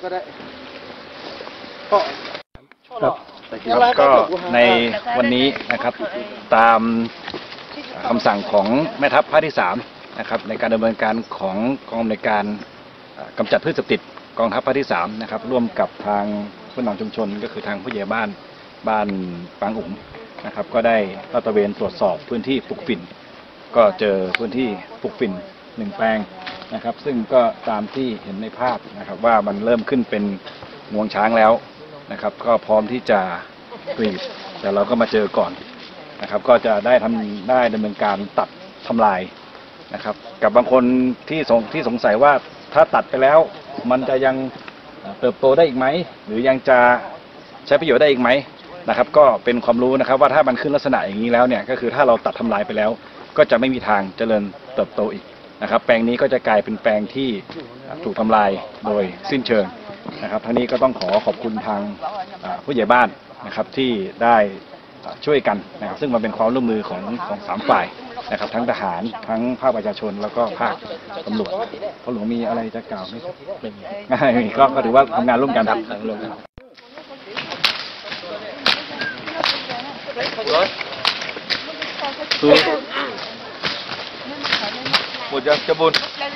ก็ได้ครับก็ในวันนี้นะครับตามคำสั่งของแม่ทัพภาคที่3นะครับในการดำเนินการของกองอำนวยการกำจัดพืชเสพติดกองทัพภาคที่3นะครับร่วมกับทางผู้นำชุมชนก็คือทางผู้ใหญ่บ้านปางอุ๋มนะครับก็ได้ลาดตระเวนตรวจสอบพื้นที่ปลูกฝิ่นก็เจอพื้นที่ปลูกฝิ่น1 แปลงนะครับซึ่งก็ตามที่เห็นในภาพนะครับว่ามันเริ่มขึ้นเป็นงวงช้างแล้วนะครับก็พร้อมที่จะกรีดแต่เราก็มาเจอก่อนนะครับก็จะได้ดำเนินการตัดทำลายนะครับกับบางคนที่สงสัยว่าถ้าตัดไปแล้วมันจะยังเติบโตได้อีกไหมหรือยังจะใช้ประโยชน์ได้อีกไหมนะครับก็เป็นความรู้นะครับว่าถ้ามันขึ้นลักษณะอย่างนี้แล้วเนี่ยก็คือถ้าเราตัดทำลายไปแล้วก็จะไม่มีทางเจริญเติบโตอีกนะครับแปลงนี้ก็จะกลายเป็นแปลงที่ถูกทำลายโดยสิ้นเชิงนะครับทั้งนี้ก็ต้องขอบคุณทางผู้ใหญ่บ้านนะครับที่ได้ช่วยกันนะครับซึ่งมันเป็นความร่วมมือของ3 ฝ่ายนะครับทั้งทหารทั้งภาคประชาชนแล้วก็ภาคตำรวจพ่อหลวงมีอะไรจะกล่าวไหมครับไม่มีก็ถือว่าทำงานร่วมกันครับร่วมกันหมดยังจะบุญ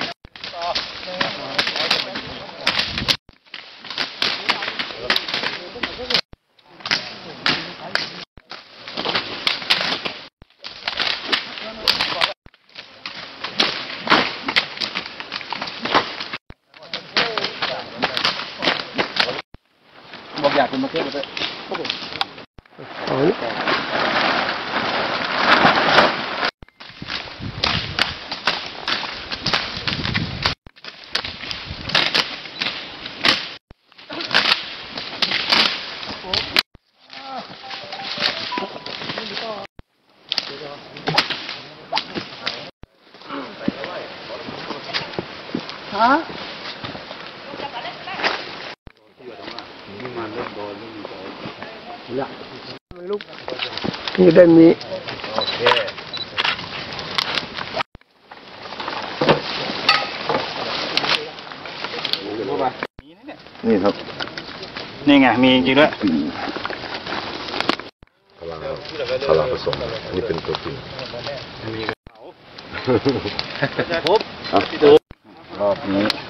บอกอยากเป็นมาเที่ยวด้วยฮะนี่ได้มีโอเคนี่ครับนี่ไงมีจริงด้วยพลังผสมนี่เป็นตัวจริงรอบนี้